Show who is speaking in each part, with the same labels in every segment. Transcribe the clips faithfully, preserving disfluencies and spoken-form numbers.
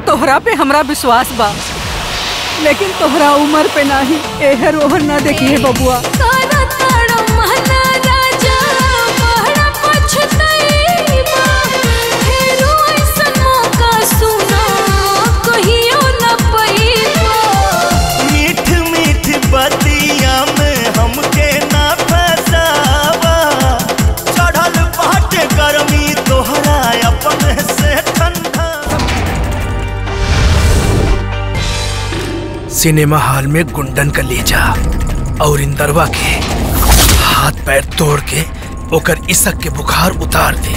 Speaker 1: तोहरा पे हमरा विश्वास बा, लेकिन तोहरा उम्र पे नहीं एहर ओहर ना देखिए बबुआ।
Speaker 2: सिनेमा हॉल में गुंडन का लेजा और इंदरवा के हाथ पैर तोड़ के ओकर इसक के बुखार उतार दे।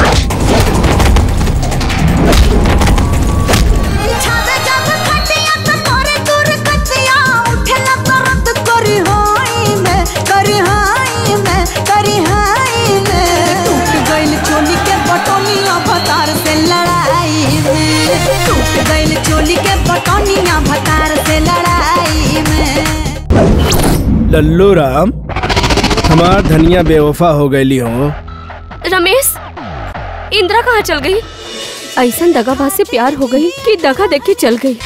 Speaker 3: लल्लू राम, हमार धनिया बेवफा हो गई हो।
Speaker 4: रमेश, इंदिरा कहाँ चल गई? ऐसा दगाबाज से प्यार हो गई कि दगा देख के चल गई।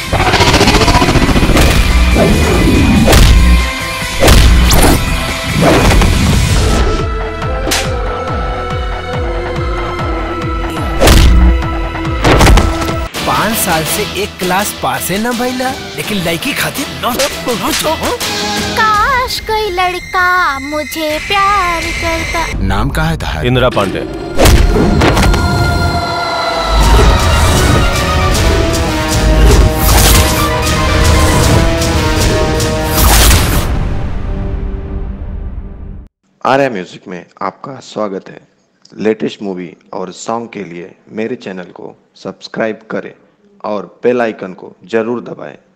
Speaker 2: पाँच साल से एक क्लास पासे न भइला, लेकिन लड़की खातिर
Speaker 5: काश कोई लड़का मुझे प्यार करता।
Speaker 6: नाम का है था?
Speaker 7: इंदिरा पांडे।
Speaker 8: आर्या म्यूजिक में आपका स्वागत है। लेटेस्ट मूवी और सॉन्ग के लिए मेरे चैनल को सब्सक्राइब करें और बेल आइकन को जरूर दबाएं।